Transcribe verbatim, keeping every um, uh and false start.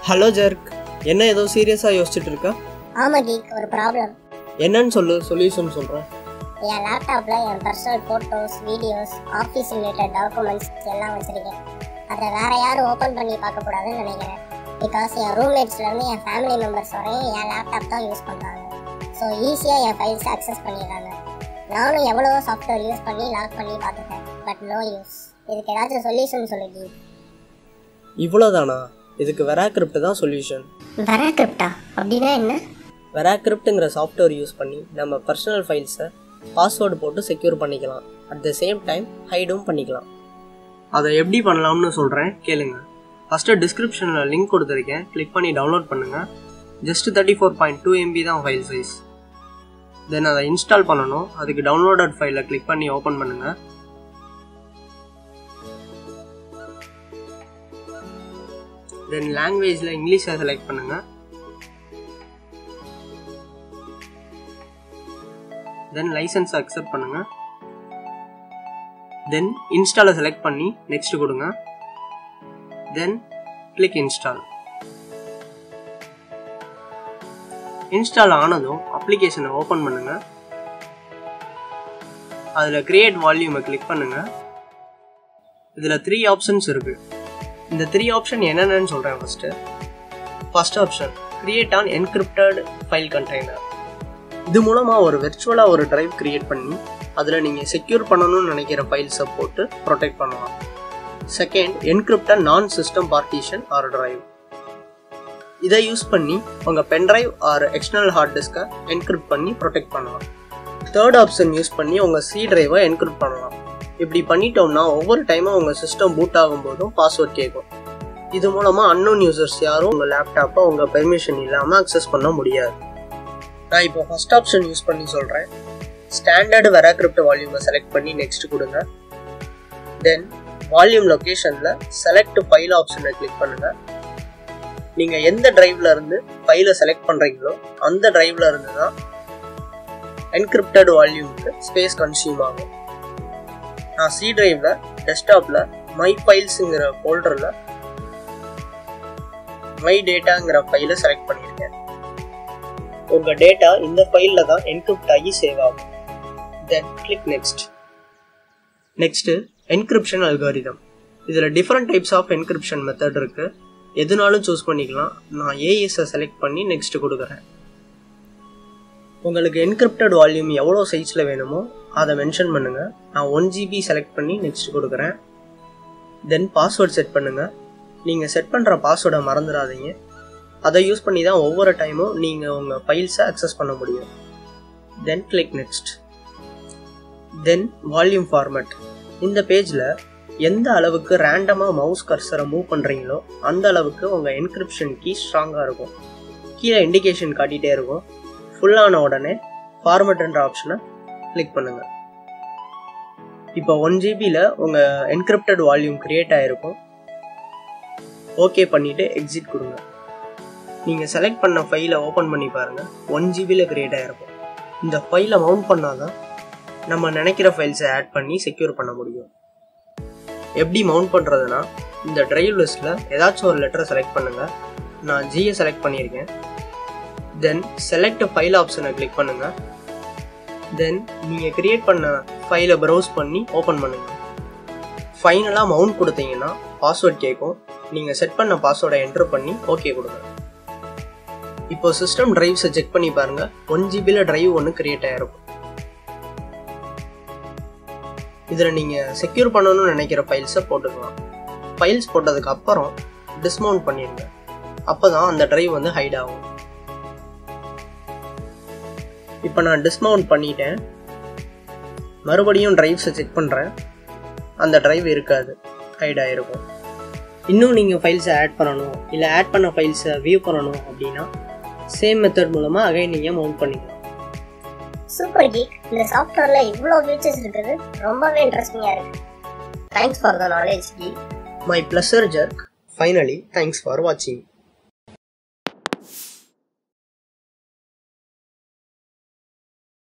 Hello jerk, என்ன ஏதோ சீரியஸா யோசிச்சுட்டு இருக்க? ஆமா கீக், ஒரு ப்ராப்ளம். என்னன்னு சொல்லு, சொல்யூஷன் சொல்றேன். என் லேப்டாப்ல என் personal photos, videos, office related documents எல்லாம் வச்சிருக்கேன். அதை வேற யாரும் ஓப்பன் பண்ணி பார்க்க கூடாதுன்னு நினைக்கிறேன். பிகாஸ் என் ரூம்மேட்ஸ்ல இருந்து என் ஃபேமிலி மெம்பர்ஸ் வரையும் என் லேப்டாப் தான் யூஸ் பண்றாங்க. ஸோ ஈஸியா என் ஃபைல்ஸ் அக்சஸ் பண்ணிடுறாங்க. நானும் எவ்வளவோ சாஃப்ட்வேர் யூஸ் பண்ணி லாக் பண்ணி பார்த்துட்டேன், பட் நோ யூஸ். இதுக்கு ஏதாச்சும் சொல்யூஷன் சொல்லு கீக். இவ்வளோதானா? இதுக்கு VeraCrypt தான் சொல்யூஷன். VeraCryptா அப்படின்னா என்ன? VeraCryptங்கிற சாஃப்ட்வேர் யூஸ் பண்ணி நம்ம பர்சனல் ஃபைல்ஸை பாஸ்வேர்டு போட்டு செக்யூர் பண்ணிக்கலாம். அட் த சேம் டைம் ஹைடும் பண்ணிக்கலாம். அதை எப்படி பண்ணலாம்னு சொல்கிறேன், கேளுங்க. ஃபஸ்ட்டு டிஸ்கிரிப்ஷனில் லிங்க் கொடுத்துருக்கேன், கிளிக் பண்ணி டவுன்லோட் பண்ணுங்கள். Just thirty four point two MB தான் ஃபைல் சைஸ். தென் அதை இன்ஸ்டால் பண்ணணும். அதுக்கு டவுன்லோடட் ஃபைலை கிளிக் பண்ணி ஓப்பன் பண்ணுங்கள். தென் லாங்குவேஜில் இங்கிலீஷை செலக்ட் பண்ணுங்கள். தென் லைசன்ஸை அக்செப்ட் பண்ணுங்கள். தென் இன்ஸ்டாலை செலக்ட் பண்ணி நெக்ஸ்ட் கொடுங்க. தென் கிளிக் இன்ஸ்டால். இன்ஸ்டால் ஆனதும் அப்ளிகேஷனை ஓப்பன் பண்ணுங்கள். அதில் கிரியேட் வால்யூமை கிளிக் பண்ணுங்கள். இதில் த்ரீ ஆப்ஷன்ஸ் இருக்குது. இந்த த்ரீ ஆப்ஷன் என்னென்னு சொல்கிறேன். First first option create an encrypted file container. இது மூலமாக ஒரு விர்ச்சுவலாக ஒரு டிரைவ் கிரியேட் பண்ணி அதில் நீங்கள் செக்யூர் பண்ணணும்னு நினைக்கிற ஃபைல்ஸை போட்டு ப்ரொடெக்ட் பண்ணலாம். Second, encrypted non system partition or drive. இதை யூஸ் பண்ணி உங்கள் பென்ட்ரைவ் ஆர் எக்ஸ்டர்னல் ஹார்ட் டிஸ்கை என்கிரிப்ட் பண்ணி ப்ரொடெக்ட் பண்ணலாம். தேர்ட் ஆப்ஷன் யூஸ் பண்ணி உங்கள் சி டிரைவை என்கிரிப்ட் பண்ணலாம். இப்படி பண்ணிட்டோம்னா ஒவ்வொரு டைமும் உங்கள் சிஸ்டம் பூட் ஆகும்போதும் பாஸ்வேர்ட் கேட்கும். இது மூலமாக அன்னோன் யூசர்ஸ் யாரும் உங்கள் லேப்டாப்பை உங்கள் பெர்மிஷன் இல்லாமல் அக்சஸ் பண்ண முடியாது. நான் இப்போ ஃபர்ஸ்ட் ஆப்ஷன் யூஸ் பண்ணி சொல்கிறேன். ஸ்டாண்டர்டு VeraCrypt வால்யூமை செலக்ட் பண்ணி நெக்ஸ்ட் கொடுங்க. தென் வால்யூம் லொக்கேஷனில் செலக்ட் ஃபைல் ஆப்ஷனை கிளிக் பண்ணுங்கள். நீங்கள் எந்த டிரைவ்ல இருந்து ஃபைலை செலக்ட் பண்ணுறீங்களோ அந்த டிரைவ்ல இருந்து தான் என்கிரிப்டட் வால்யூமுக்கு ஸ்பேஸ் கன்சியூம் ஆகும். நான் சி டிரைவ்ல டெஸ்க்டாப்ல மை ஃபைல்ஸுங்கிற ஃபோல்டரில் மை டேட்டாங்கிற ஃபைலை செலக்ட் பண்ணியிருக்கேன். உங்கள் டேட்டா இந்த ஃபைலில் தான் என்கிரிப்ட் ஆகி சேவ் ஆகும். Then click next. Next encryption algorithm. இதில் different types of encryption method இருக்குது. எதுனாலும் சூஸ் பண்ணிக்கலாம். நான் ஏஎஸை செலக்ட் பண்ணி நெக்ஸ்ட் கொடுக்குறேன். உங்களுக்கு என்கிரிப்டட் வால்யூம் எவ்வளோ சைஸில் வேணுமோ அதை மென்ஷன் பண்ணுங்கள். நான் ஒன் ஜிபி செலக்ட் பண்ணி நெக்ஸ்ட் கொடுக்குறேன். தென் பாஸ்வேர்ட் செட் பண்ணுங்கள். நீங்கள் செட் பண்ணுற பாஸ்வேர்டை மறந்துடாதீங்க. அதை யூஸ் பண்ணி தான் ஒவ்வொரு டைமும் நீங்கள் உங்கள் ஃபைல்ஸை அக்சஸ் பண்ண முடியும். Then click next. Then volume format. இந்த பேஜில் எந்த அளவுக்கு ரேண்டமாக மவுஸ் கர்சரை மூவ் பண்ணுறீங்களோ அந்த அளவுக்கு உங்கள் என்கிரிப்ஷன் கீ ஸ்ட்ராங்காக இருக்கும். கீழே இண்டிகேஷன் காட்டிகிட்டே இருக்கும். ஃபுல்லான உடனே ஃபார்மேட்ன்ற ஆப்ஷனை கிளிக் பண்ணுங்கள். இப்போ ஒன் ஜிபியில் உங்கள் என்கிரிப்டட் வால்யூம் கிரியேட் ஆகிருக்கும். ஓகே பண்ணிவிட்டு எக்ஸிட் கொடுங்க. நீங்கள் செலக்ட் பண்ண ஃபைலை ஓப்பன் பண்ணி பாருங்கள். ஒன் ஜிபியில் கிரியேட் ஆகிருக்கும். இந்த ஃபைலை மவுண்ட் பண்ணால் தான் நம்ம நினைக்கிற ஃபைல்ஸை ஆட் பண்ணி செக்யூர் பண்ண முடியும். எப்படி மவுண்ட் பண்ணுறதுனா, இந்த டிரைவ் லிஸ்ட்டில் ஏதாச்சும் ஒரு லெட்டரை செலக்ட் பண்ணுங்கள். நான் ஜியை செலக்ட் பண்ணியிருக்கேன். தென் செலக்ட் ஃபைல் ஆப்ஷனை கிளிக் பண்ணுங்கள். தென் நீங்கள் கிரியேட் பண்ண ஃபைலை ப்ரௌஸ் பண்ணி ஓப்பன் பண்ணுங்கள். ஃபைனலாக மவுண்ட் கொடுத்தீங்கன்னா பாஸ்வேர்ட் கேட்கும். நீங்கள் செட் பண்ண பாஸ்வேர்டை என்டர் பண்ணி ஓகே கொடுங்க. இப்போ சிஸ்டம் டிரைவ்ஸை செக் பண்ணி பாருங்கள். ஒன் ஜிபியில் டிரைவ் ஒன்று கிரியேட் ஆகிருக்கும். இதில் நீங்கள் செக்யூர் பண்ணணும்னு நினைக்கிற ஃபைல்ஸை போட்டுக்கலாம். ஃபைல்ஸ் போட்டதுக்கு அப்புறம் டிஸ்மவுண்ட் பண்ணிடுங்க. அப்போ தான் அந்த டிரைவ் வந்து ஹைட் ஆகும். இப்போ நான் டிஸ்மவுண்ட் பண்ணிட்டேன். மறுபடியும் டிரைவ்ஸை செக் பண்ணுறேன். அந்த டிரைவ் இருக்காது, ஹைட் ஆகிருக்கும். இன்னும் நீங்கள் ஃபைல்ஸை ஆட் பண்ணணும், இல்லை ஆட் பண்ண ஃபைல்ஸை வியூ பண்ணணும் அப்படின்னா சேம் மெத்தட் மூலமாக அகைன் நீங்கள் மவுண்ட் பண்ணிக்கலாம். சூப்பர் கீக், இந்த சாஃப்ட்வேர்ல இவ்வளோ ஃபீச்சர்ஸ் இருக்குது, ரொம்பவே இன்ட்ரெஸ்டிங்காக இருக்கு. Thanks for the knowledge geek. My pleasure ஜர்க். ஃபைனலி தேங்க்ஸ் ஃபார் வாட்சிங்.